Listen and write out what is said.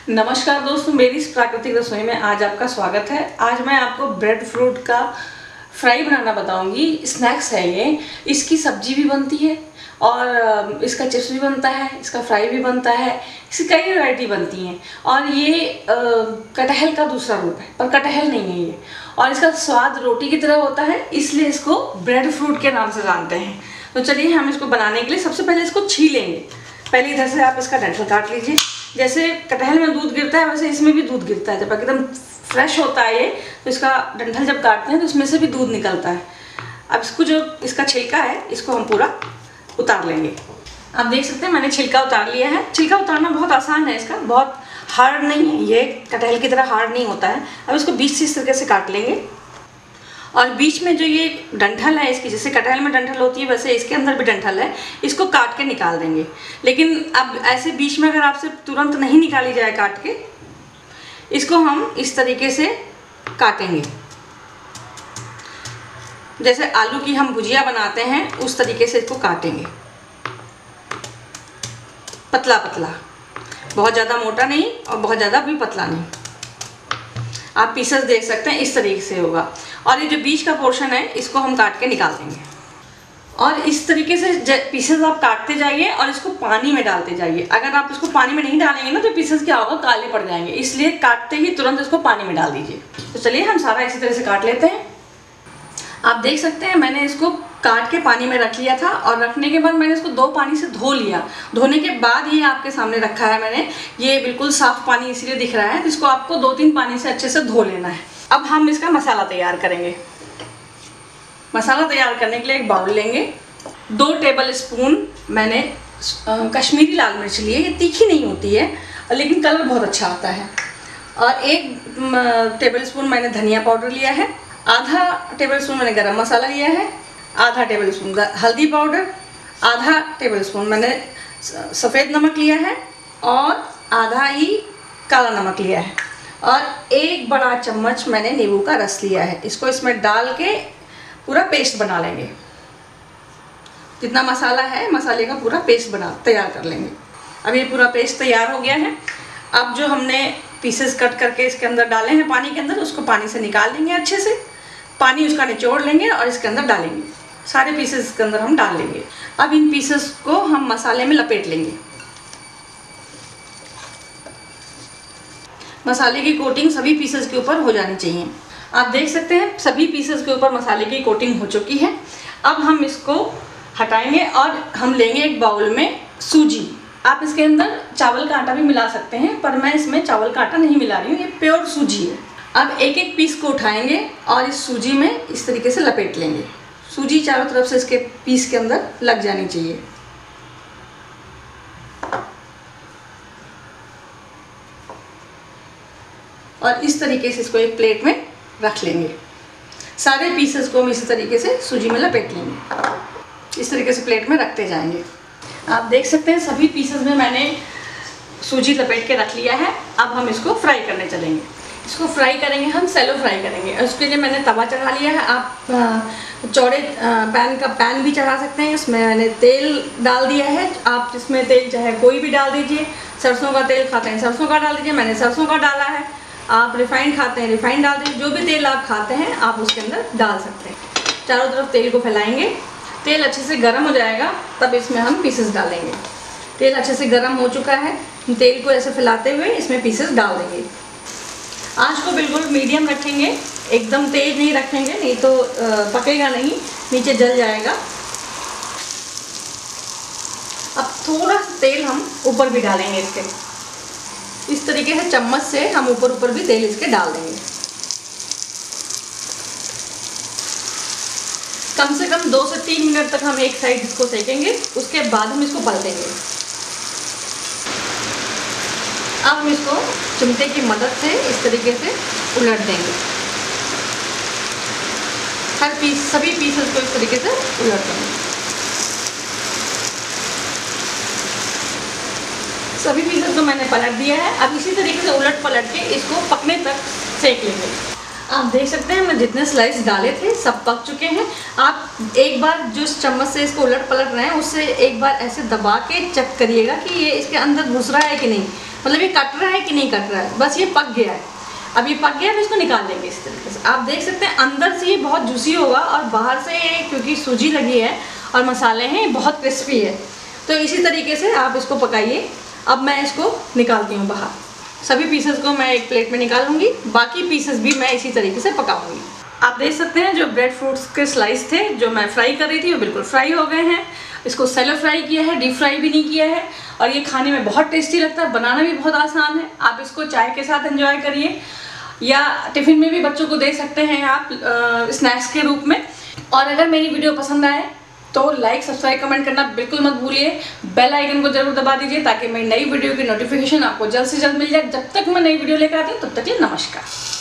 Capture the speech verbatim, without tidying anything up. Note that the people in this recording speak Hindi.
नमस्कार दोस्तों, मेरी इस प्राकृतिक रसोई में आज आपका स्वागत है। आज मैं आपको ब्रेड फ्रूट का फ्राई बनाना बताऊंगी। स्नैक्स है ये। इसकी सब्जी भी बनती है और इसका चिप्स भी बनता है, इसका फ्राई भी बनता है, इसकी कई वैरायटी बनती हैं। और ये आ, कटहल का दूसरा रूप है, पर कटहल नहीं है ये। और इसका स्वाद रोटी की तरह होता है, इसलिए इसको ब्रेड फ्रूट के नाम से जानते हैं। तो चलिए हम इसको बनाने के लिए सबसे पहले इसको छीलेंगे। पहले इधर से आप इसका डंठल काट लीजिए। जैसे कटहल में दूध गिरता है वैसे इसमें भी दूध गिरता है। जब एकदम फ्रेश होता है ये, तो इसका डंठल जब काटते हैं तो इसमें से भी दूध निकलता है। अब इसको जो इसका छिलका है इसको हम पूरा उतार लेंगे। आप देख सकते हैं मैंने छिलका उतार लिया है। छिलका उतारना बहुत आसान है, इसका बहुत हार्ड नहीं है, ये कटहल की तरह हार्ड नहीं होता है। अब इसको बीच से इस तरीके से काट लेंगे और बीच में जो ये डंठल है इसकी, जैसे कटहल में डंठल होती है वैसे इसके अंदर भी डंठल है, इसको काट के निकाल देंगे। लेकिन अब ऐसे बीच में अगर आपसे तुरंत नहीं निकाली जाए काट के, इसको हम इस तरीके से काटेंगे। जैसे आलू की हम भुजिया बनाते हैं उस तरीके से इसको काटेंगे, पतला पतला, बहुत ज़्यादा मोटा नहीं और बहुत ज़्यादा भी पतला नहीं। आप पीसेस देख सकते हैं इस तरीके से होगा। और ये जो बीच का पोर्शन है इसको हम काट के निकाल देंगे। और इस तरीके से पीसेस आप काटते जाइए और इसको पानी में डालते जाइए। अगर आप इसको पानी में नहीं डालेंगे ना तो पीसेस क्या होगा, काले पड़ जाएंगे। इसलिए काटते ही तुरंत इसको पानी में डाल दीजिए। तो चलिए हम सारा इसी तरह से काट लेते हैं। आप देख सकते हैं मैंने इसको काट के पानी में रख लिया था और रखने के बाद मैंने इसको दो पानी से धो लिया। धोने के बाद ये आपके सामने रखा है मैंने। ये बिल्कुल साफ पानी इसलिए दिख रहा है, तो इसको आपको दो तीन पानी से अच्छे से धो लेना है। अब हम इसका मसाला तैयार करेंगे। मसाला तैयार करने के लिए एक बाउल लेंगे। दो टेबल स्पून मैंने कश्मीरी लाल मिर्च ली है। ये तीखी नहीं होती है लेकिन कलर बहुत अच्छा आता है। और एक टेबल स्पून मैंने धनिया पाउडर लिया है। आधा टेबल स्पून मैंने गरम मसाला लिया है। आधा टेबल स्पून हल्दी पाउडर। आधा टेबल स्पून मैंने सफ़ेद नमक लिया है और आधा ही काला नमक लिया है। और एक बड़ा चम्मच मैंने नींबू का रस लिया है। इसको इसमें डाल के पूरा पेस्ट बना लेंगे। जितना मसाला है मसाले का पूरा पेस्ट बना तैयार कर लेंगे। अब ये पूरा पेस्ट तैयार हो गया है। अब जो हमने पीसेस कट करके इसके अंदर डाले हैं पानी के अंदर, उसको पानी से निकाल लेंगे अच्छे से। पानी उसका निचोड़ लेंगे और इसके अंदर डालेंगे। सारे पीसेस इसके अंदर हम डाल लेंगे। अब इन पीसेस को हम मसाले में लपेट लेंगे। मसाले की कोटिंग सभी पीसेस के ऊपर हो जानी चाहिए। आप देख सकते हैं सभी पीसेस के ऊपर मसाले की कोटिंग हो चुकी है। अब हम इसको हटाएंगे और हम लेंगे एक बाउल में सूजी। आप इसके अंदर चावल का आटा भी मिला सकते हैं, पर मैं इसमें चावल का आटा नहीं मिला रही हूँ, ये प्योर सूजी है। अब एक एक पीस को उठाएंगे और इस सूजी में इस तरीके से लपेट लेंगे। सूजी चारों तरफ से इसके पीस के अंदर लग जानी चाहिए। और इस तरीके से इसको एक प्लेट में रख लेंगे। सारे पीसेस को हम इसी तरीके से सूजी में लपेट लेंगे। इस तरीके से प्लेट में रखते जाएंगे। आप देख सकते हैं सभी पीसेस में मैंने सूजी लपेट के रख लिया है। अब हम इसको फ्राई करने चलेंगे। इसको फ्राई करेंगे, हम सेलो फ्राई करेंगे। उसके लिए मैंने तवा चढ़ा लिया है। आप चौड़े पैन का पैन भी चढ़ा सकते हैं। इसमें मैंने तेल डाल दिया है। आप इसमें तेल चाहे कोई भी डाल दीजिए। सरसों का तेल खाते हैं सरसों का डाल दीजिए, मैंने सरसों का डाला है। आप रिफाइंड खाते हैं रिफाइंड डाल दीजिए। जो भी तेल आप खाते हैं आप उसके अंदर डाल सकते हैं। चारों तरफ तेल को फैलाएंगे। तेल अच्छे से गर्म हो जाएगा तब इसमें हम पीसेस डालेंगे। तेल अच्छे से गर्म हो चुका है। तेल को ऐसे फैलाते हुए इसमें पीसेस डाल देंगे। आंच को बिल्कुल मीडियम रखेंगे, एकदम तेज नहीं रखेंगे, नहीं तो पकेगा नहीं, नीचे जल जाएगा। अब थोड़ा सा तेल हम ऊपर भी डालेंगे इसके। इस तरीके से चम्मच से हम ऊपर ऊपर भी तेल इसके डाल देंगे। कम से कम दो से तीन मिनट तक हम एक साइड इसको सेकेंगे, उसके बाद हम इसको पलटेंगे। अब हम इसको चिमटे की मदद से इस तरीके से उलट देंगे। हर पीस सभी पीसेस को इस तरीके से उलट देंगे। सभी पीसेस को मैंने पलट दिया है। अब इसी तरीके से उलट पलट के इसको पकने तक सेक लेंगे। आप देख सकते हैं मैं जितने स्लाइस डाले थे सब पक चुके हैं। आप एक बार जो चम्मच से इसको उलट पलट रहे हैं उससे एक बार ऐसे दबा के चेक करिएगा कि ये इसके अंदर घुस रहा है कि नहीं। मतलब ये कट रहा है कि नहीं कट रहा है, बस ये पक गया है। अब ये पक गया है तो इसको निकाल लेंगे इस तरीके से। आप देख सकते हैं अंदर से ये बहुत जूसी होगा और बाहर से क्योंकि सूजी लगी है और मसाले हैं, ये बहुत क्रिस्पी है। तो इसी तरीके से आप इसको पकाइए। अब मैं इसको निकालती हूँ बाहर। सभी पीसेस को मैं एक प्लेट में निकालूंगी, बाकी पीसेस भी मैं इसी तरीके से पकाऊंगी। आप देख सकते हैं जो ब्रेड फ्रूट्स के स्लाइस थे जो मैं फ्राई कर रही थी वो बिल्कुल फ्राई हो गए हैं। इसको सेलो फ्राई किया है, डीप फ्राई भी नहीं किया है, और ये खाने में बहुत टेस्टी लगता है, बनाना भी बहुत आसान है। आप इसको चाय के साथ एंजॉय करिए या टिफ़िन में भी बच्चों को दे सकते हैं आप स्नैक्स के रूप में। और अगर मेरी वीडियो पसंद आए तो लाइक सब्सक्राइब कमेंट करना बिल्कुल मत भूलिए। बेल आइकन को जरूर दबा दीजिए ताकि मेरी नई वीडियो की नोटिफिकेशन आपको जल्द से जल्द मिल जाए। जब तक मैं नई वीडियो लेकर आती हूँ तब तक के लिए नमस्कार।